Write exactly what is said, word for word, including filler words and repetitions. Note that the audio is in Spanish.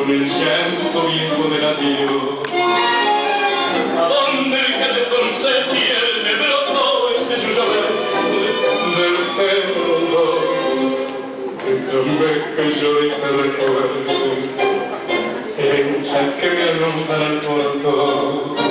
con el llanto viejo del adiós. ¿A dónde que te concedí el me brotó ese lluvia del pelo? Déjame que yo te recuerdo, hecha que me alumbra el portón.